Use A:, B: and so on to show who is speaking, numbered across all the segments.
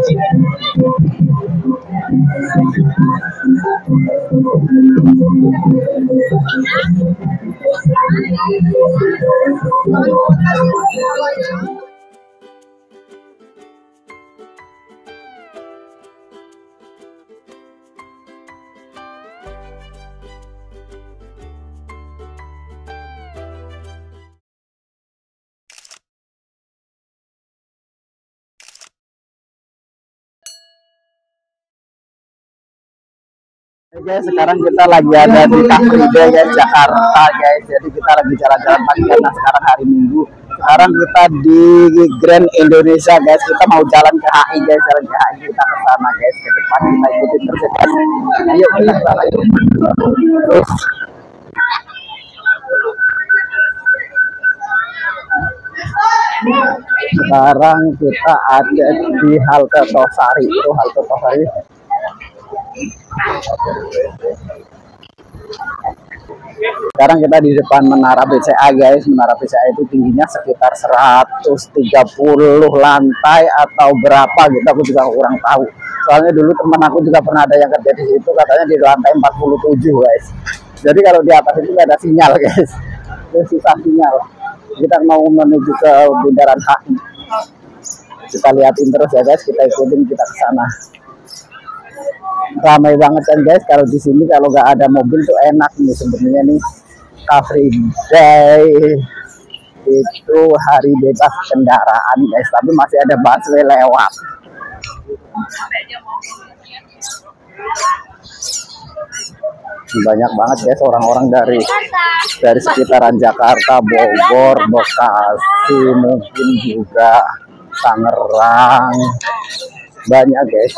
A: Guys, sekarang kita lagi ada di Car Free Day guys, Jakarta guys. Jadi kita lagi jalan-jalan pagi karena sekarang hari Minggu. Sekarang kita di Grand Indonesia guys. Kita mau jalan ke HI guys, jalan ke HI kita ke sana guys. Ke depan kita ikutin terus guys. Ayo kita ke sana yuk. Terus. Sekarang kita ada di halte Tosari. Itu halte Tosari. Sekarang kita di depan Menara BCA guys. Menara BCA itu tingginya sekitar 130 lantai atau berapa gitu, aku juga kurang tahu. Soalnya dulu teman aku juga pernah ada yang kerja di situ, katanya di lantai 47 guys. Jadi kalau di atas itu nggak ada sinyal guys, itu susah sinyal. Kita mau menuju ke Bundaran HI. Kita liatin terus ya guys, kita ikutin, kita ke sana. Ramai banget kan guys, kalau di sini kalau nggak ada mobil tuh enak nih sebenarnya nih. Car Free Day itu hari bebas kendaraan guys, tapi masih ada busway lewat. Banyak banget guys orang-orang dari sekitaran Jakarta, Bogor, Bekasi, mungkin juga Tangerang, banyak guys.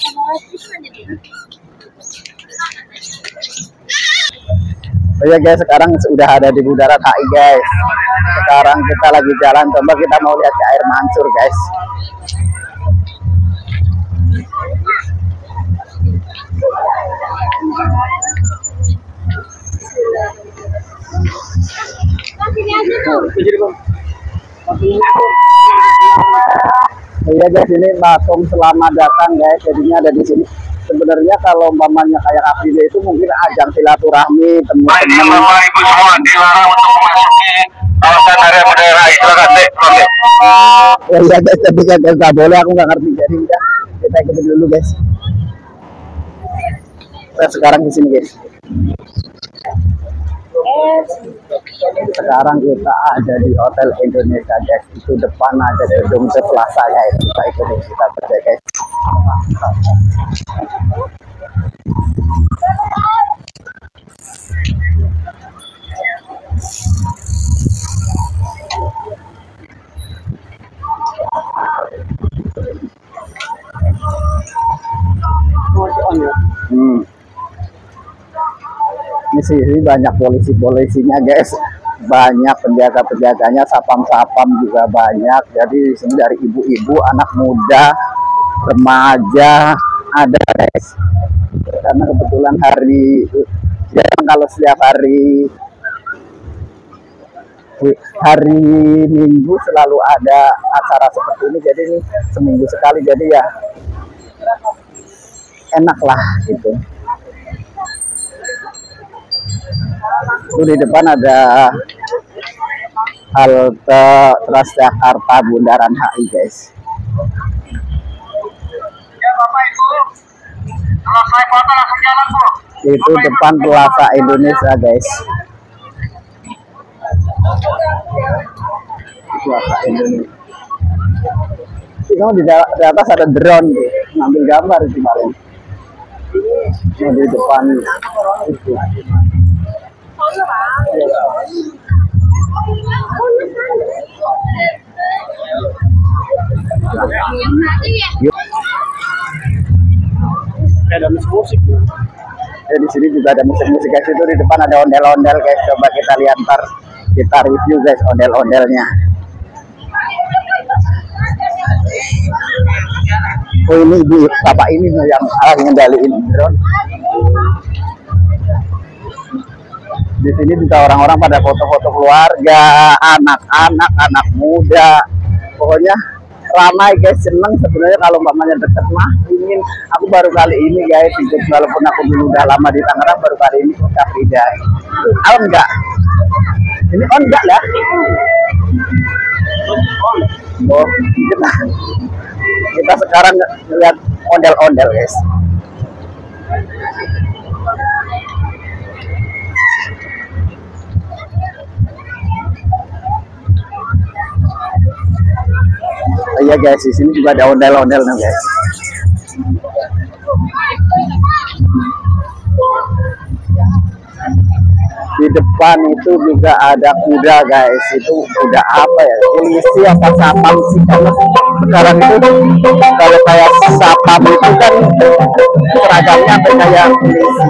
A: Oh ya guys, sekarang sudah ada di Bundaran HI guys. Sekarang kita lagi jalan, coba kita mau lihat ke Air Mansur guys. Iya guys, ini patung selamat datang guys, jadinya ada di sini. Sebenarnya kalau umpamanya kayak Car Free Day itu mungkin ajang silaturahmi, teman-teman. Bapak Ibu semua dilarang untuk memasuki kawasan area Bundaran HI. Silakan deh. Ya iya guys, tapi kan nggak boleh, aku nggak ngerti, jadi udah kita ikutin dulu guys. Kita sekarang di sini guys. Sekarang kita ada di Hotel Indonesia guys, itu depan ada gedung Plaza guys. Kita ikutin, kita kerja guys. Ini sih banyak polisi-polisinya guys, banyak penjaga-penjaganya, sapam-sapam juga banyak. Jadi di sini dari ibu-ibu, anak muda, remaja ada guys. Karena kebetulan hari, ya kalau setiap hari Minggu selalu ada acara seperti ini. Jadi ini seminggu sekali, jadi ya enak lah gitu. Itu di depan ada halte Transjakarta Bundaran HI guys. Ya Bapak Ibu, selesai foto langsung jalan Bu. Itu depan Plaza Indonesia guys. Plaza Indonesia. Di atas ada drone tuh, ngambil gambar itu kemarin. Di depan itu. Ada musik. Di sini juga ada musik-musik guys, itu di depan ada ondel-ondel guys. Coba kita lihat, ntar kita review guys ondel-ondelnya. Oh ini ibu, bapak ini yang lagi ngendaliin drone. Di sini juga orang-orang pada foto-foto keluarga, anak-anak, anak muda, pokoknya ramai guys, seneng sebenarnya kalau mamanya deket mah. Ingin aku baru kali ini guys ikut, walaupun aku dulu udah lama di Tangerang, baru kali ini ikut Car Free Day. On enggak? Ini on enggak lah? Oh, kita sekarang lihat ondel-ondel guys. Oh, iya guys, di sini juga ada ondel-ondel nih guys. Di depan itu juga ada kuda guys. Itu kuda apa ya? Polisi apa sapam sih? Kalau sekarang itu kalau kayak sapam itu kan seragamnya kayak polisi.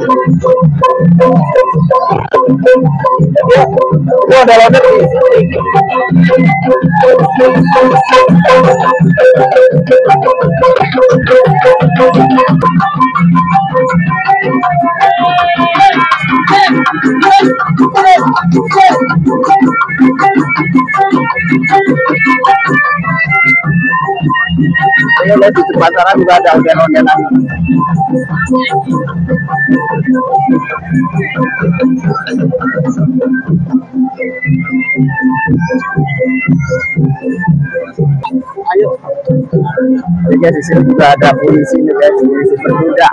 A: Itu ada ondel. Ini lihat di depan sana juga ada ondel-ondelan. Ayo. Jadi guys, di sini juga ada polisi nih guys, polisi berkuda.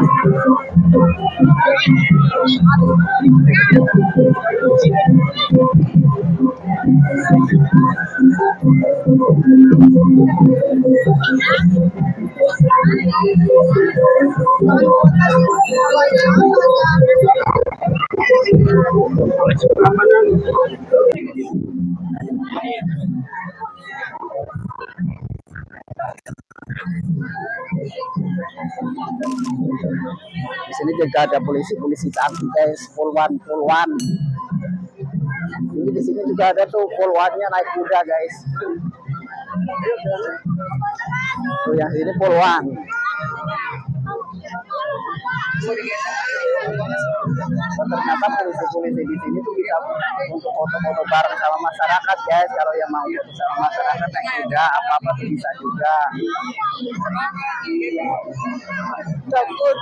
A: Di sini juga ada polisi cantik guys, puluhan. Ini di sini juga ada tuh puluhannya naik kuda guys. Tuh yang ini puluhan. Ternyata polisi-polisi di sini tuh bisa untuk foto-foto bareng sama masyarakat guys. Kalau yang mau foto sama masyarakat naik kuda apa-apa tuh bisa juga. Takut.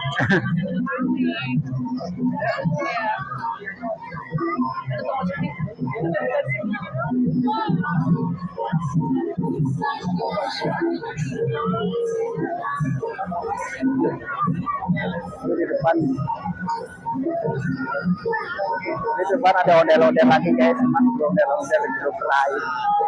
A: Di depan ada ondel-ondel lagi guys, masih ondel-ondel di grup lain.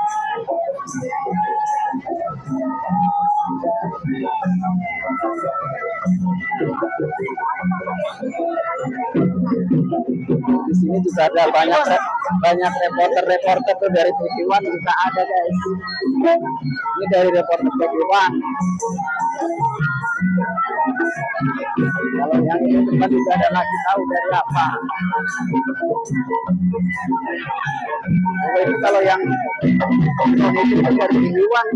A: Di sini juga ada banyak reporter tuh dari TV One juga ada guys. Ini dari reporter TV One. Kalau yang ini depan juga ada lagi, tahu dari apa. Itu kalau yang itu dari TV One.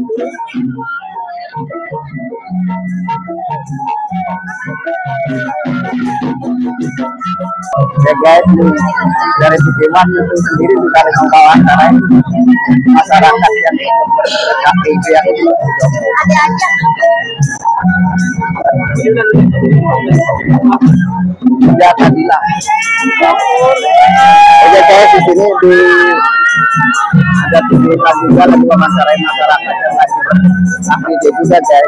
A: Ya guys, dari TV One itu sendiri juga ada membawa antara masyarakat yang berKTP yang ada aja. Ya tadilah. Oke guys, di sini ada TV One juga lagi masyarakat yang lagi beraktivitas juga guys.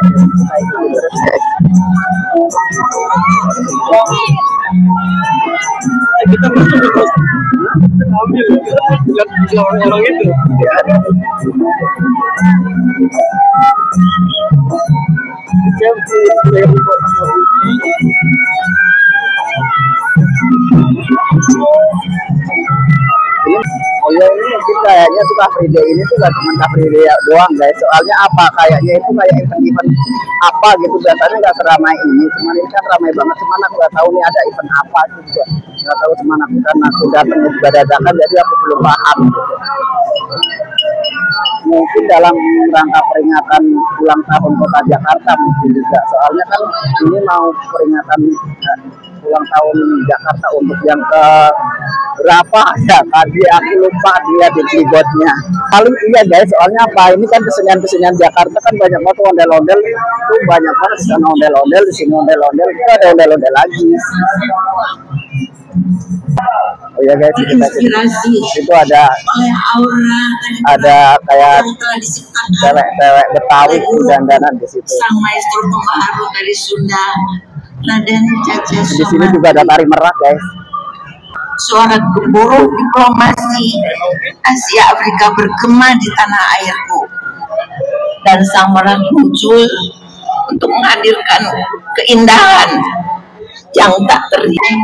A: Kita masuk terus ambil lihat orang itu. Oh ya, ini mungkin kayaknya tuh Car Free Day ini tuh gak cuma Car Free Day doang guys. Soalnya apa, kayaknya itu kayak event-event apa gitu, biasanya gak seramai ini. Cuman ini kan ramai banget, cuman aku gak tahu nih ada event apa juga. Gak tahu, cuman aku karena aku datang juga dadakan, jadi aku belum paham gitu. Mungkin dalam rangka peringatan ulang tahun Kota Jakarta mungkin juga. Soalnya kan ini mau peringatan ulang tahun Jakarta untuk yang ke berapa ya, tadi aku lupa dia di keyboardnya. Paling iya guys, soalnya apa, ini kan kesenian-kesenian Jakarta kan banyak banget ondel-ondel, itu banyak banget, di sana ondel-ondel, di sini ondel-ondel, itu ada ondel-ondel lagi. Oh ya guys,
B: terinspirasi
A: itu ada
B: oleh aura
A: kayak
B: yang telah diciptakan
A: cewek-cewek Betawi dandanan di situ.
B: sang maestro pembaharu dari Sunda, Raden Caca
A: Di sini juga ada tari merak guys.
B: Suara gemuruh diplomasi Asia Afrika bergema di tanah airku, dan sang merak muncul untuk menghadirkan keindahan yang tak terhingga.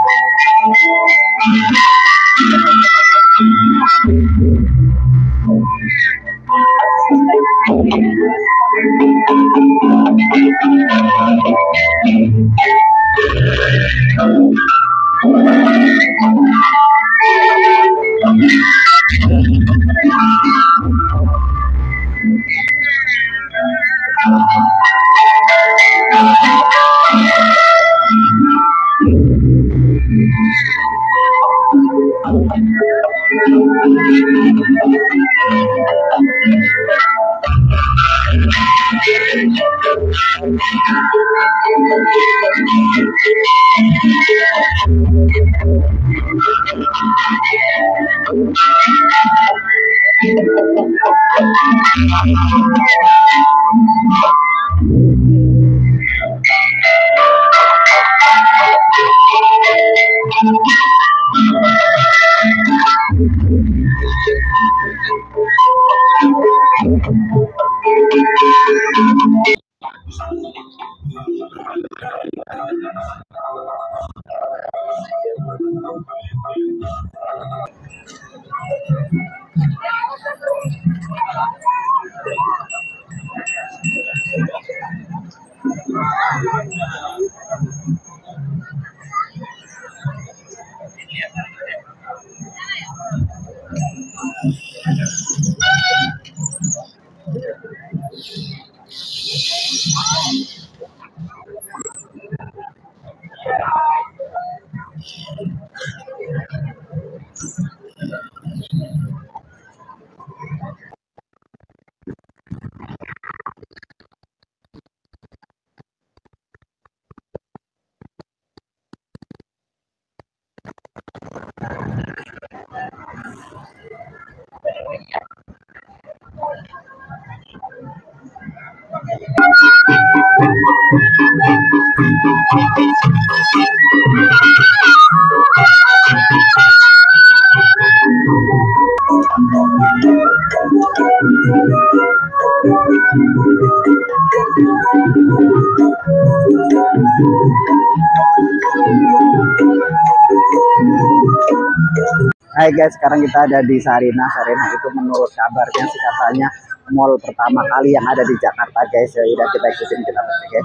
A: Hai guys, sekarang kita ada di Sarina. Sarina itu menurut kabarnya sih katanya mall pertama kali yang ada di Jakarta guys. Ya udah, kita ikutin, kita baca guys.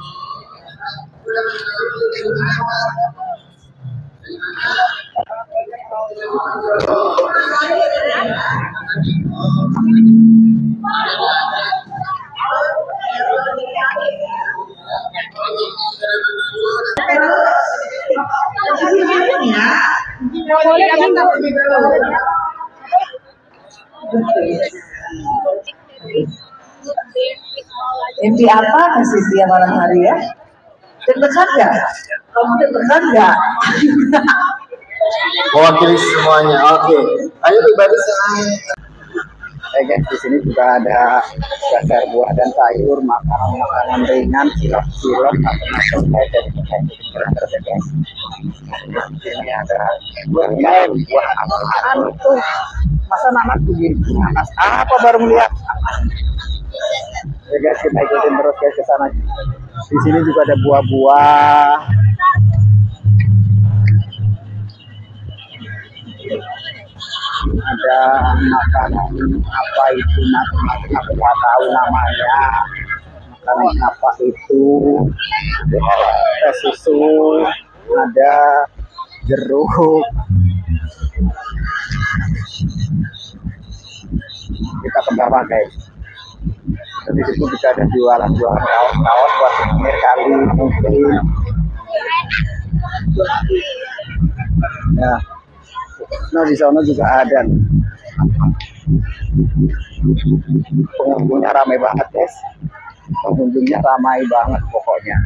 B: Mimpi apa kasih tiap malam hari ya? Deg-degan nggak? Kamu deg-degan nggak?
C: Mewakili semuanya. Oke. Ayo bebas saya.
A: Guys, di sini juga ada dasar buah dan sayur, makanan ringan, cilok-cilok, macam-macam kayak dari guys. Di sini ada buah apaan tuh? Masa anak begini? Nanas apa baru melihat? Ya guys, kita ikutin terus guys ke sana. Di sini juga ada buah-buah. Ada makanan apa itu, macam-macam aku nggak tahu namanya. Makanan apa itu? Ada susu, ada jeruk. Kita ke bawah guys. Di situ juga ada jualan kaos-kaos buat souvenir kali mungkin. Ya, nah di sana juga ada. Pengunjungnya ramai banget guys. Pengunjungnya ramai banget pokoknya.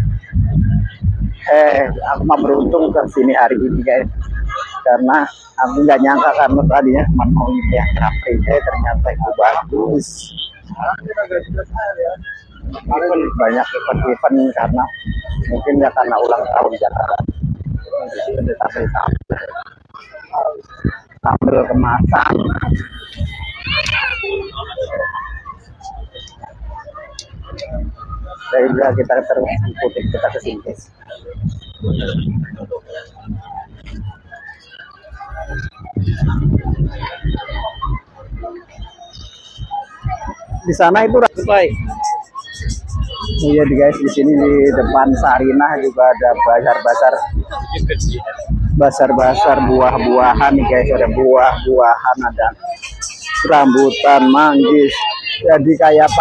A: Aku mah beruntung ke sini hari ini guys, karena aku nggak nyangka karena tadinya cuma mau lihat Capri, ternyata itu bagus. Banyak event-event karena mungkin ya karena ulang tahun Jakarta. Tampil kemasan. Dari juga kita terus ikutin kita ke sini. Di sana itu baik. Iya guys, di sini di depan Sarinah juga ada basar buah-buahan nih guys, ada buah-buahan, ada rambutan, manggis. Jadi kayak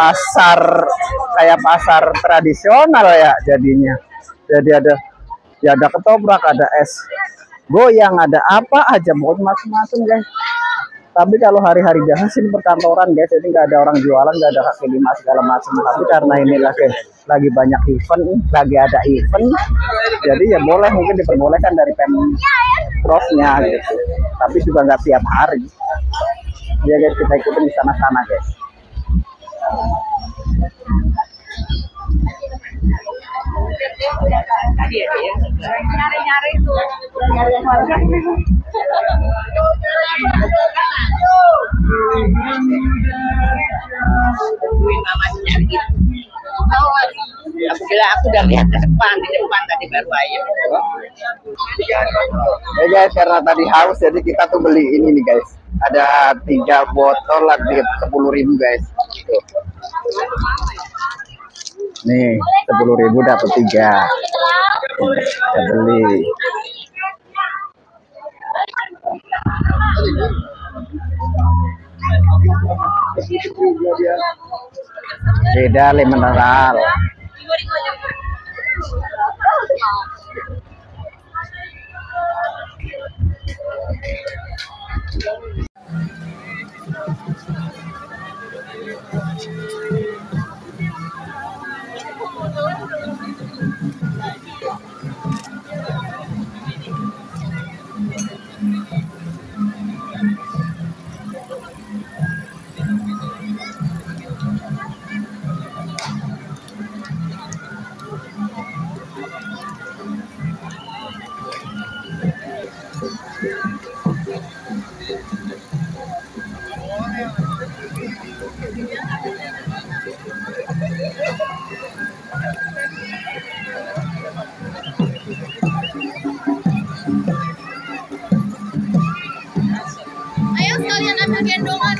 A: pasar tradisional ya jadinya. Jadi ada ketoprak, ada es goyang, ada apa aja mau macam-macam guys. Tapi kalau hari-hari biasa sini perkantoran guys, jadi nggak ada orang jualan, nggak ada kaki lima segala macam. Tapi karena ini lagi banyak event, lagi ada event, jadi ya boleh, mungkin diperbolehkan dari Pemprov-nya gitu. Tapi juga nggak tiap hari. Ya guys, kita ikutin di sana-sana guys.
D: Nyari-nyari tuh.
B: Aku bilang aku udah lihat di depan tadi baru aja.
A: Guys, karena tadi haus jadi kita tuh beli ini nih guys. Ada 3 botol lagi 10.000 guys. Tuh. Nih 10.000 dapat 3. Kita beli. Beda mineral.
D: Ayo sekalian ambil gendongan.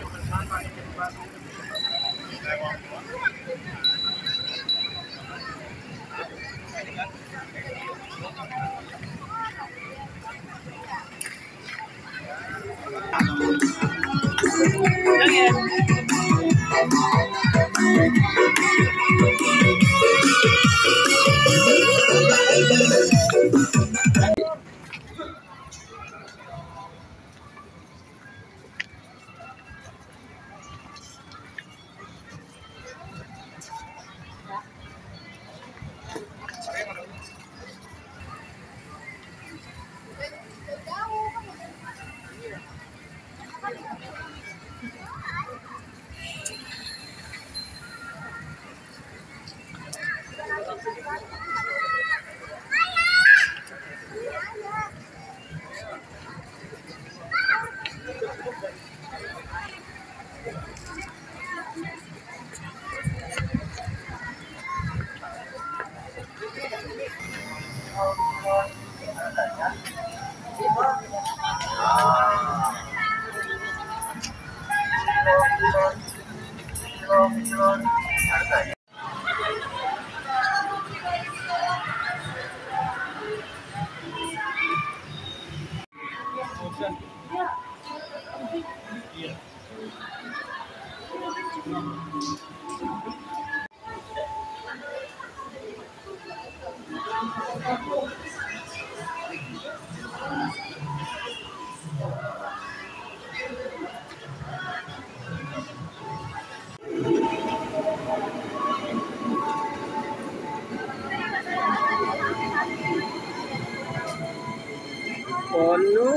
A: Oh no.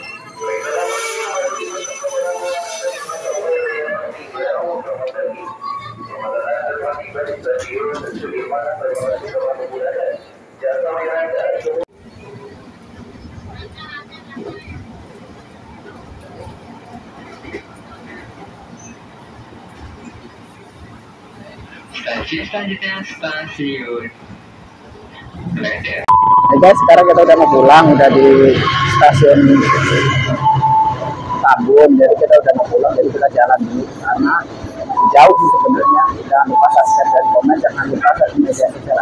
C: Selanjutnya stasiun Klender.
A: Ya guys, sekarang kita udah mau pulang, udah di stasiun Tambun, jadi kita udah mau pulang, jadi kita jalan dulu karena jauh sih sebenarnya. Jangan lupa subscribe dan komen, jangan lupa share di media sosial